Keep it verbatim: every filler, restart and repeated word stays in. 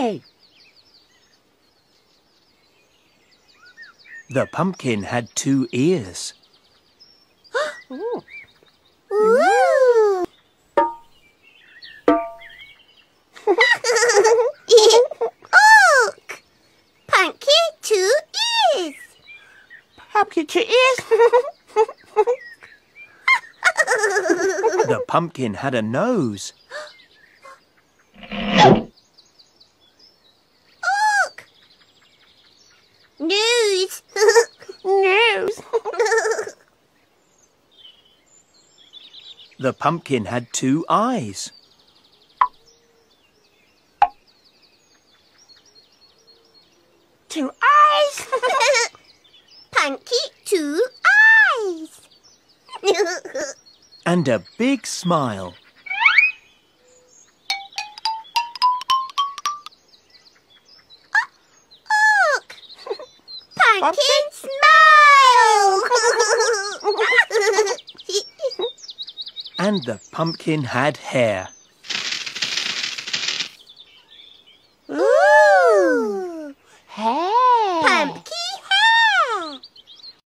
say? The pumpkin had two ears. Ooh. Ooh. Look! Pumpkin two ears. Pumpkin two ears. The pumpkin had a nose. Look! Nose. Nose. The pumpkin had two eyes. Two eyes. Pumpkin two eyes. And a big smile. Look! Pumpkin smile! And the pumpkin had hair.